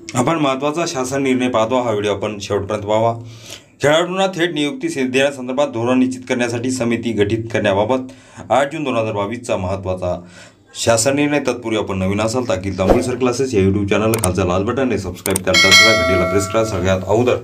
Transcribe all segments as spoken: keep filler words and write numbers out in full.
आपण महत्त्वाचा शासन निर्णय पाहतो। हा व्हिडिओ आपण शेवटपर्यंत पाहावा। खेळाडूंना थेट नियुक्ती देण्यासंदर्भात धोरण निश्चित करण्यासाठी समिती गठीत करण्याबाबत आठ जून दोन हजार बावीसचा महत्त्वाचा शासन निर्णय। तत्पूर्वी आपण नवीन असाल तर अखिल तांबोळी क्लासेस या यूट्यूब चॅनलला खालचा लाल बटन सबस्क्राईब करता घंटीला प्रेस करा। सगळ्यात अगोदर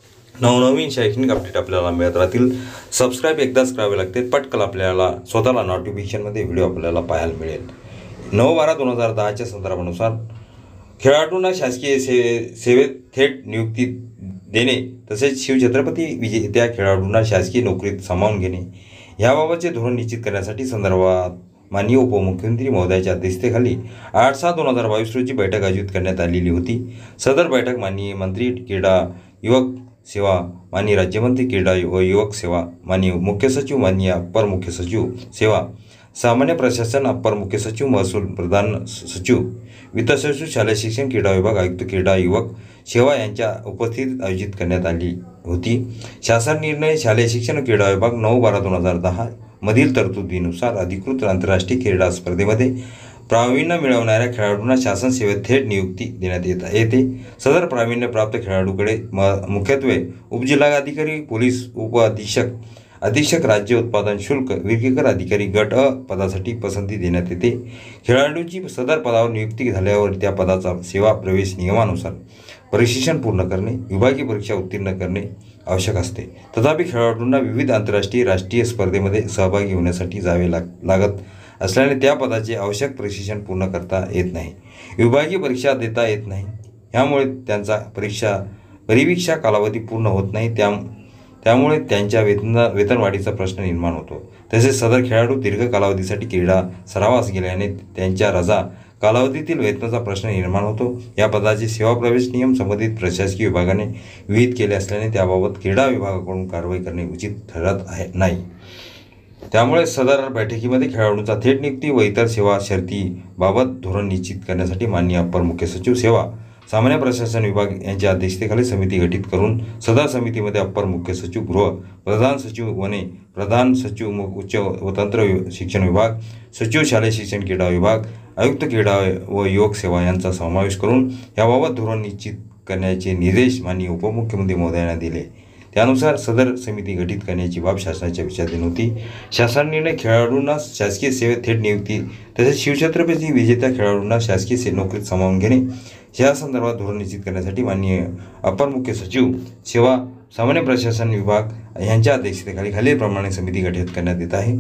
नवनवीन शैक्षणिक अपडेट आपल्याला मिळत राहतील। सबस्क्राईब एकदाच करावे लागते, पटकन आपल्याला स्वतःला नोटिफिकेशनमध्ये व्हिडिओ आपल्याला पाहायला मिळेल। नऊ बारा दोन हजार दहाच्या संदर्भानुसार खेळाडूंना शासकीय सेवे सेवेत थेट नियुक्ती देणे तसेच शिवछत्रपती विजेत्या खेळाडूंना शासकीय नोकरीत सामावून घेणे याबाबतचे धोरण निश्चित करण्यासाठी संदर्भात माननीय उपमुख्यमंत्री महोदयाच्या अध्यक्षतेखाली आठ सहा दोन हजार बावीस रोजी बैठक आयोजित करण्यात आलेली होती। सदर बैठक माननीय मंत्री क्रीडा युवक सेवा, माननीय राज्यमंत्री क्रीडा व युवक सेवा, माननीय मुख्य सचिव, माननीय अप्पर मुख्य सचिव सेवा, सामान्य प्रशासन, अप्पर मुख्य सचिव, महसूल प्रधान सचिव, वित्त सचिव, शालेय शिक्षण क्रीडा विभाग आयुक्त क्रीडा युवक सेवा यांच्या उपस्थितीत आयोजित करण्यात आली होती। शासन निर्णय शालेय शिक्षण क्रीडा विभाग नऊ बारा दोन हजार दहा मधील तरतुदीनुसार अधिकृत आंतरराष्ट्रीय क्रीडा स्पर्धेमध्ये प्रावीण्य मिळवणाऱ्या खेळाडूंना शासन सेवेत थेट नियुक्ती देण्यात येत येते। सदर प्रावीण्य प्राप्त खेळाडूकडे मुख्यत्वे उपजिल्हाधिकारी, पोलीस उप अधीक्षक, अधीक्षक, राज्य उत्पादन शुल्क, विक्रीकर अधिकारी गट अ पदासाठी पसंती देण्यात येते। खेळाडूची सदर पदावर नियुक्ती झाल्यावर त्या पदाचा सेवा प्रवेश नियमानुसार प्रशिक्षण पूर्ण करणे, विभागीय परीक्षा उत्तीर्ण करणे आवश्यक असते। तथापि खेळाडूंना विविध आंतरराष्ट्रीय राष्ट्रीय स्पर्धेमध्ये सहभागी होण्यासाठी जावे लाग लागत असल्याने त्या पदाचे आवश्यक प्रशिक्षण पूर्ण करता येत नाही, विभागीय परीक्षा देता येत नाही। यामुळे त्यांचा परीक्षा परिवीक्षा कालावधी पूर्ण होत नाही, त्या त्यामुळे त्यांच्या वेतन वेतनवाढीचा प्रश्न निर्माण होतो। तसेच सदर खेळाडू दीर्घ कालावधीसाठी क्रीडा सरावास गेल्याने त्यांच्या रजा कालावधीतील वेतनाचा प्रश्न निर्माण होतो। या पदाचे सेवा प्रवेश नियम संबंधित प्रशासकीय विभागाने विहित केले असल्याने त्याबाबत क्रीडा विभागाकडून कारवाई करणे उचित ठरत आहे नाही। त्यामुळे सदर बैठकीमध्ये खेळाडूंचा थेट नियुक्ती व इतर सेवा शर्तीबाबत धोरण निश्चित करण्यासाठी माननीय अप्पर मुख्य सचिव सेवा, सामान्य प्रशासन विभाग यांच्या अध्यक्षतेखाली समिती गठीत करून सदर समितीमध्ये अप्पर मुख्य सचिव गृह, प्रधान सचिव वने, प्रधान सचिव उच्च व तंत्र शिक्षण विभाग, सचिव शालेय शिक्षण क्रीडा विभाग, आयुक्त क्रीडा व युवक सेवा यांचा समावेश करून याबाबत धोरण निश्चित करण्याचे निर्देश माननीय उपमुख्यमंत्री महोदयांना दिले। त्यानुसार सदर समिती गठीत करण्याची बाब शासनाच्या विचाराधीन होती। शासन निर्णय खेळाडूंना शासकीय सेवेत थेट नियुक्ती तसेच शिवछत्रपती विजेत्या खेळाडूंना शासकीय से नोकरीत सामावून घेणे या संदर्भात धोरण निश्चित करण्यासाठी माननीय अप्पर मुख्य सचिव सेवा, सामान्य प्रशासन विभाग यांच्या अध्यक्षतेखाली खालीलप्रमाणे समिती गठीत करण्यात येत आहे।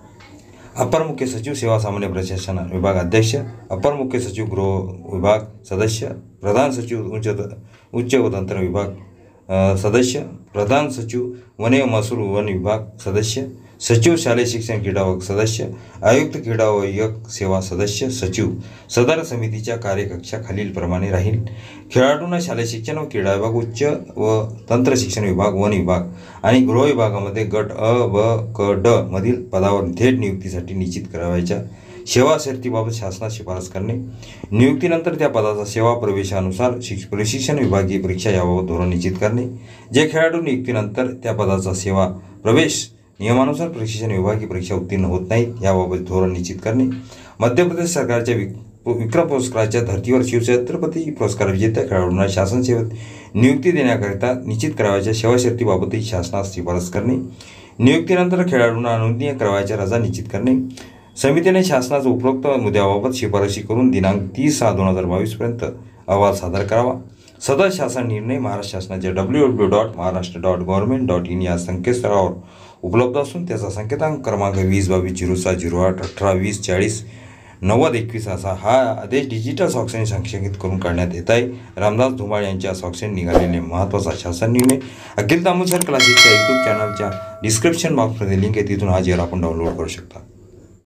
अप्पर मुख्य सचिव सेवा, सामान्य प्रशासन विभाग अध्यक्ष, अप्पर मुख्य सचिव गृह विभाग सदस्य, प्रधान सचिव उच्च उच्च व तंत्र विभाग सदस्य, प्रधान सचिव वने व महसूल वन विभाग सदस्य, सचिव शालेय शिक्षण क्रीडा व सदस्य, आयुक्त क्रीडा व युवक सेवा सदस्य, सचिव। सदर समितीच्या कार्यकक्षा खालीलप्रमाणे राहील। खेळाडूंना शालेय शिक्षण व क्रीडा विभाग, उच्च व तंत्र शिक्षण विभाग, वन विभाग आणि गृह विभागामध्ये गट अ व क ड मधील पदावर थेट नियुक्तीसाठी निश्चित करावयाच्या सेवा शर्तीबाबत शासनास शिफारस करणे, नियुक्तीनंतर त्या पदाचा सेवा प्रवेशानुसार शिक्ष प्रशिक्षण विभागीय परीक्षा याबाबत धोरण निश्चित करणे, जे खेळाडू नियुक्तीनंतर त्या पदाचा सेवा प्रवेश नियमानुसार प्रशिक्षण विभागीय परीक्षा उत्तीर्ण होत नाहीत याबाबत धोरण निश्चित करणे, मध्य प्रदेश सरकारच्या विक्रम पुरस्काराच्या धर्तीवर शिवछत्रपती पुरस्कार विजेत्या खेळाडूंना शासन सेवेत नियुक्ती देण्याकरिता निश्चित करावयाच्या सेवा शर्तीबाबतही शासनास शिफारस करणे, नियुक्तीनंतर खेळाडूंना अनुज्ञेय करावयाच्या रजा निश्चित करणे। समितीने शासनाचा उपरोक्त मुद्द्याबाबत शिफारशी करून दिनांक तीस सहा दोन हजार बावीस पर्यंत अहवाल सादर करावा। सदर शासन निर्णय महाराष्ट्र शासनाच्या W W dot Maharashtra dot government dot in या संकेतस्थळावर उपलब्ध असून त्याचा संकेतांक क्रमांक वीस बावीस झिरो सात झिरो आठ अठरा वीस चाळीस नव्वद एकवीस असा हा आदेश डिजिटल स्वाक्षरी संक्षेपित करून काढण्यात येत आहे। रामदास धुमाळ यांच्या स्वाक्षरी निघालेले महत्त्वाचा शासन निर्णय अखिल तांबोळी क्लासेसच्या यूट्यूब चॅनलच्या डिस्क्रिप्शन बॉक्समध्ये लिंक आहे, तिथून हा जेल आपण डाउनलोड करू शकता।